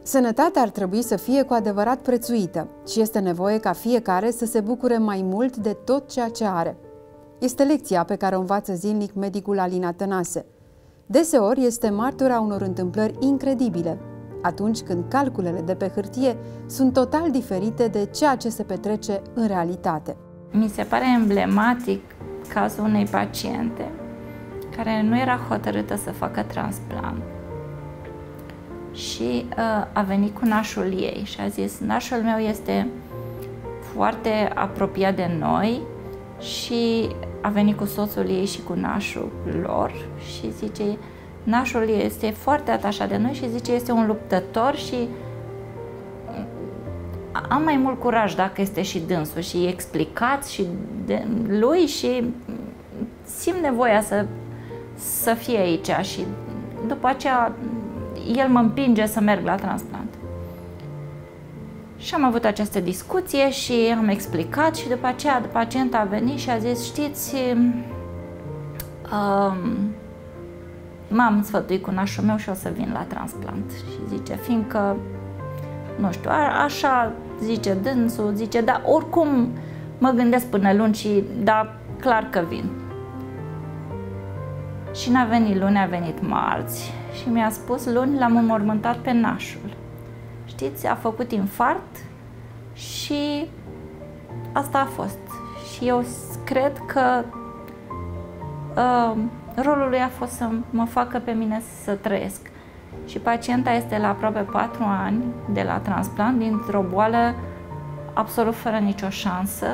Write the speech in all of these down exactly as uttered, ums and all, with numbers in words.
Sănătatea ar trebui să fie cu adevărat prețuită și este nevoie ca fiecare să se bucure mai mult de tot ceea ce are. Este lecția pe care o învață zilnic medicul Alina Tănase. Deseori este martora unor întâmplări incredibile, atunci când calculele de pe hârtie sunt total diferite de ceea ce se petrece în realitate. Mi se pare emblematic cazul unei paciente care nu era hotărâtă să facă transplant și uh, a venit cu nașul ei și a zis: nașul meu este foarte apropiat de noi, și a venit cu soțul ei și cu nașul lor și zice: nașul este foarte atașat de noi și zice este un luptător și am mai mult curaj dacă este și dânsul, și explicați și de lui și simt nevoia să, să fie aici, și după aceea el mă împinge să merg la transplant. Și am avut această discuție și am explicat și după aceea pacienta a venit și a zis: știți, um, m-am sfătuit cu nașul meu și o să vin la transplant. Și zice, fiindcă, nu știu, a, așa zice dânsul, zice, dar oricum mă gândesc până luni și, da, clar că vin. Și n-a venit luni, a venit marți și mi-a spus: luni l-am înmormântat pe nașul. Știți, a făcut infart și asta a fost. Și eu cred că uh, rolul lui a fost să mă facă pe mine să trăiesc. Și pacienta este la aproape patru ani de la transplant, dintr-o boală absolut fără nicio șansă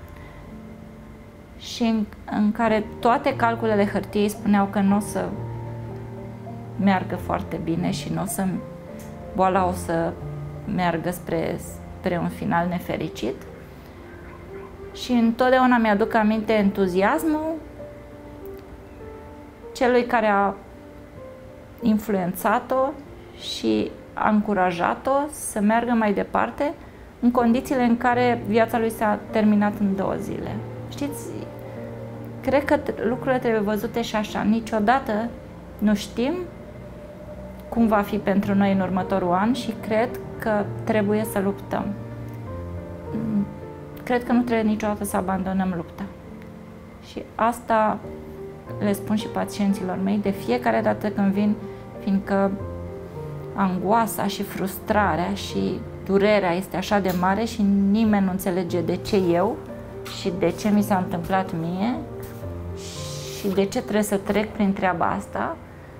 și în, în care toate calculele hârtiei spuneau că nu o să meargă foarte bine și nu o să, boala o să meargă spre, spre un final nefericit. Și întotdeauna mi-aduc aminte entuziasmul celui care a influențat-o și a încurajat-o să meargă mai departe în condițiile în care viața lui s-a terminat în două zile. Știți, cred că lucrurile trebuie văzute și așa. Niciodată nu știm cum va fi pentru noi în următorul an și cred că trebuie să luptăm. Cred că nu trebuie niciodată să abandonăm lupta. Și asta le spun și pacienților mei de fiecare dată când vin, fiindcă angoasa și frustrarea și durerea este așa de mare și nimeni nu înțelege de ce eu și de ce mi s-a întâmplat mie și de ce trebuie să trec prin treaba asta.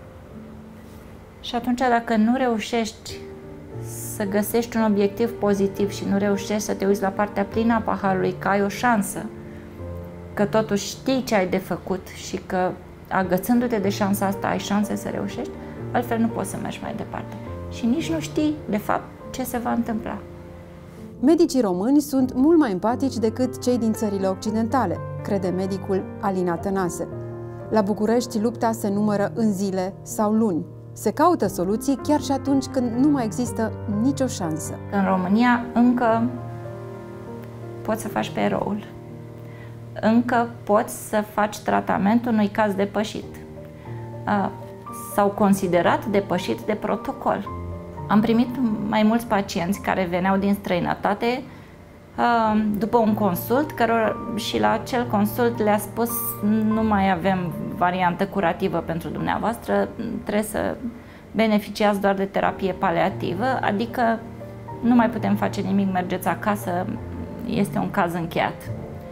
Și atunci, dacă nu reușești să găsești un obiectiv pozitiv și nu reușești să te uiți la partea plină a paharului, că ai o șansă, că totuși știi ce ai de făcut și că agățându-te de șansa asta ai șanse să reușești, altfel nu poți să mergi mai departe. Și nici nu știi, de fapt, ce se va întâmpla. Medicii români sunt mult mai empatici decât cei din țările occidentale, crede medicul Alina Tănase. La București, lupta se numără în zile sau luni. Se caută soluții chiar și atunci când nu mai există nicio șansă. În România încă poți să faci pe eroul. Încă poți să faci tratamentul unui caz depășit sau considerat depășit de protocol. Am primit mai mulți pacienți care veneau din străinătate după un consult, cărora și la acel consult le-a spus: nu mai avem variantă curativă pentru dumneavoastră, trebuie să beneficiați doar de terapie paliativă, adică nu mai putem face nimic, mergeți acasă, este un caz încheiat.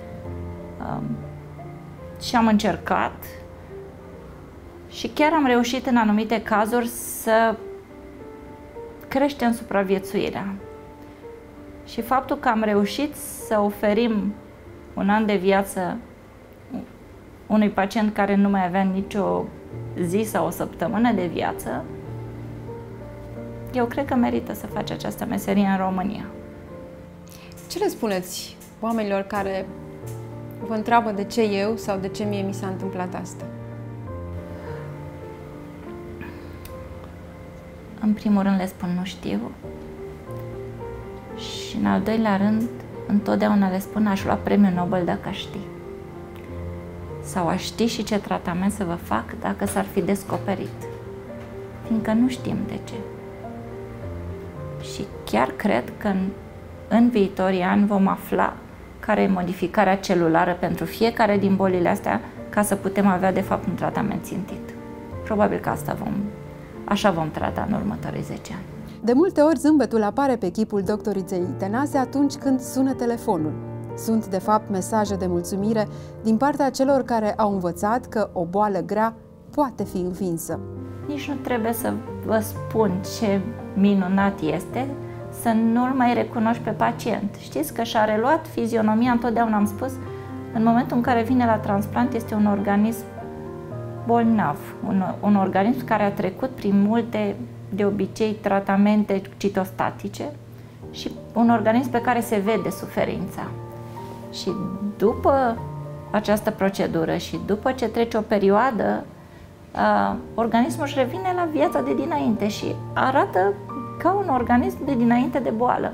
Și am încercat și chiar am reușit în anumite cazuri să creștem supraviețuirea. Și faptul că am reușit să oferim un an de viață unui pacient care nu mai avea nicio zi sau o săptămână de viață, eu cred că merită să faci această meserie în România. Ce le spuneți oamenilor care vă întreabă de ce eu sau de ce mie mi s-a întâmplat asta? În primul rând le spun: nu știu. Și în al doilea rând, întotdeauna le spun: aș lua premiul Nobel dacă aș ști. Sau aș ști și ce tratament să vă fac dacă s-ar fi descoperit. Fiindcă nu știm de ce. și chiar cred că în, în viitorii ani vom afla care e modificarea celulară pentru fiecare din bolile astea, ca să putem avea, de fapt, un tratament țintit. Probabil că asta vom, așa vom trata în următorii zece ani. De multe ori zâmbetul apare pe chipul doctoriței Tănase atunci când sună telefonul. Sunt, de fapt, mesaje de mulțumire din partea celor care au învățat că o boală grea poate fi învinsă. Nici nu trebuie să vă spun ce minunat este să nu-l mai recunoști pe pacient. Știți că și-a reluat fizionomia, întotdeauna am spus, în momentul în care vine la transplant este un organism bolnav, un, un organism care a trecut prin multe, de obicei, tratamente citostatice și un organism pe care se vede suferința. Și după această procedură și după ce trece o perioadă, uh, organismul își revine la viața de dinainte și arată ca un organism de dinainte de boală.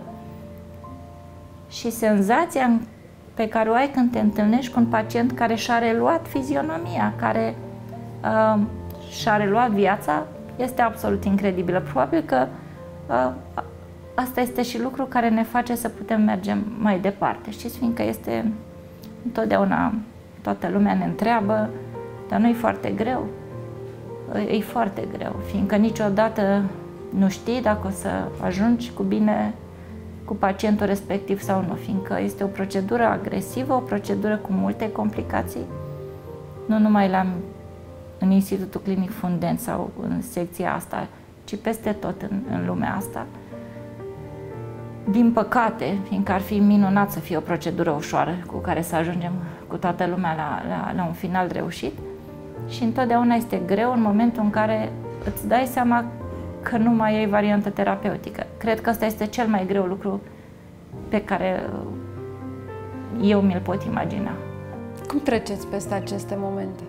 Și senzația pe care o ai când te întâlnești cu un pacient care și-a reluat fizionomia, care uh, și-a reluat viața, este absolut incredibilă. Probabil că uh, asta este și lucru care ne face să putem merge mai departe. Știți, fiindcă este întotdeauna, toată lumea ne întreabă, dar nu e foarte greu? E foarte greu, fiindcă niciodată nu știi dacă o să ajungi cu bine cu pacientul respectiv sau nu, fiindcă este o procedură agresivă, o procedură cu multe complicații, nu numai la, în Institutul Clinic Fundent sau în secția asta, ci peste tot în, în lumea asta. Din păcate, fiindcă ar fi minunat să fie o procedură ușoară cu care să ajungem cu toată lumea la, la, la un final reușit, și întotdeauna este greu în momentul în care îți dai seama că nu mai ai variantă terapeutică. Cred că ăsta este cel mai greu lucru pe care eu mi-l pot imagina. Cum treceți peste aceste momente?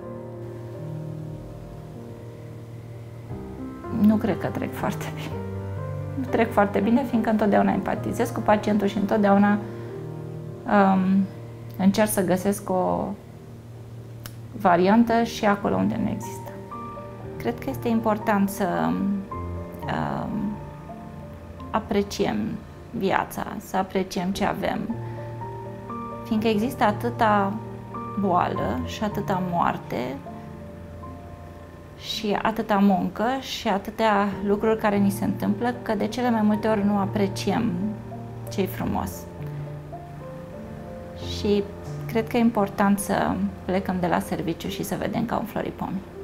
Nu cred că trec foarte bine. Nu trec foarte bine, fiindcă întotdeauna empatizez cu pacientul și întotdeauna um, încerc să găsesc o variantă și acolo unde nu există. Cred că este important să um, apreciem viața, să apreciem ce avem, fiindcă există atâta boală și atâta moarte și atâta muncă și atâtea lucruri care ni se întâmplă, că de cele mai multe ori nu apreciem ce-i frumos. Și cred că e important să plecăm de la serviciu și să vedem că au înflorit pomii.